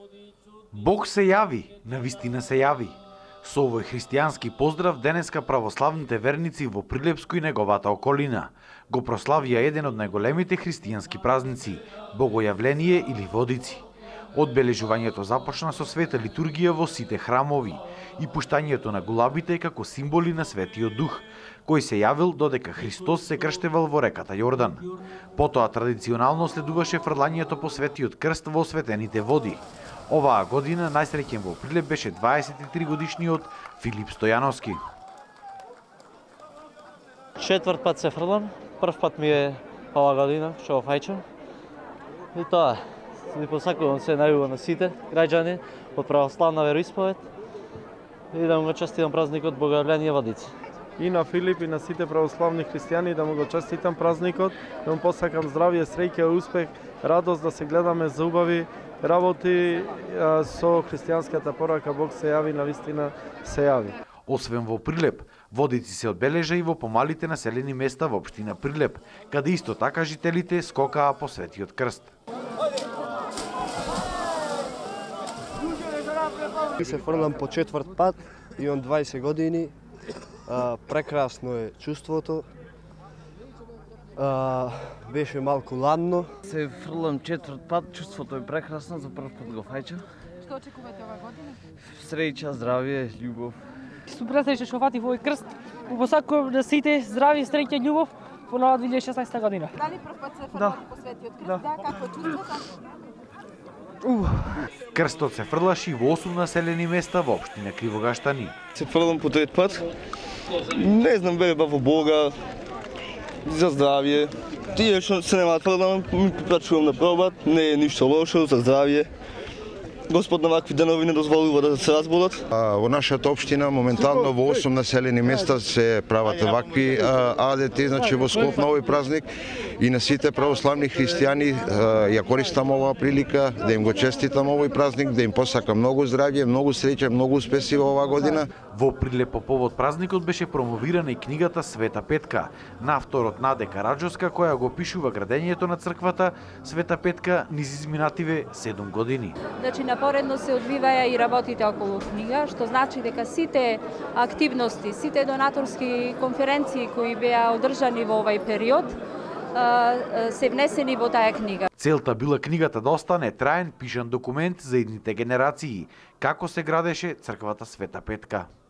Бог се јави, навистина се јави. Со овој христијански поздрав денеска православните верници во Прилепско и неговата околина го прославија еден од најголемите христијански празници – Богојавление или Водици. Одбележувањето започна со света литургија во сите храмови и пуштањето на гулабите како символи на Светиот Дух, кој се јавил додека Христос се крштевал во реката Јордан. Потоа традиционално следуваше фрлањето по Светиот крст во осветените води. Оваа година најсреќен во Прилеп беше 23 годишниот Филип Стојановски. Четврт пат се фрлам, прв пат ми е оваа година што го фаќам. И тоа, ви посакувам се најубаво на сите граѓани од православна вероисповед и да му го честитам празникот Богојавление Водици. И на Филип и на сите православни христијани да му го честитам празникот, да му посакам здравје, среќа, успех, радост, да се гледаме за убави работи со христијанската порака Бог се јави, навистина се јави. Освен во Прилеп, Водици се одбележа и во помалите населени места во општина Прилеп, каде исто така жителите скокаа по Светиот крст. Се фрлам по четврт пат, имам 20 години, прекрасно е чувството. Беше малку ладно. Се фрлам четврт пат, чувството е прекрасно, за прв пат го фаќам. Што очекувате оваа година? Среќа, здравје, љубов. Супер среќа што фати во овој крст. Го посакувам на сите здравје, среќа, љубов по нова 2016 година. Дали прв пат се фрлате по Светиот крст? Да, какво чувството? Крстот се фрлаше и во 8 населени места во општина Кривогаштани. Се фрлам по трет пат. Не знам, верба во Бога, за здравје. Тие што се немаат фрлам, ми препрачувам да пробат, не е ништо лошо, за здравје. Господ на вакви денови не дозволува да се разболат. Во нашата општина моментално во 8 населени места се прават вакви адети, значи во склоп на овој празник и на сите православни христијани ја користам оваа прилика да им го честитам овој празник, да им посакам многу здравје, многу среќа, многу успеси во оваа година. Во Прилеп по повод празникот беше промовирана и книгата Света Петка на авторот Наде Караџовска, која го опишува градењето на црквата Света Петка низ изминативе 7 години. Значи напоредно се одвиваја и работите околу книга, што значи дека сите активности, сите донаторски конференции кои беа одржани во овај период се внесени во таа книга. Целта била книгата да остане траен пишан документ за идните генерации, како се градеше црквата Света Петка.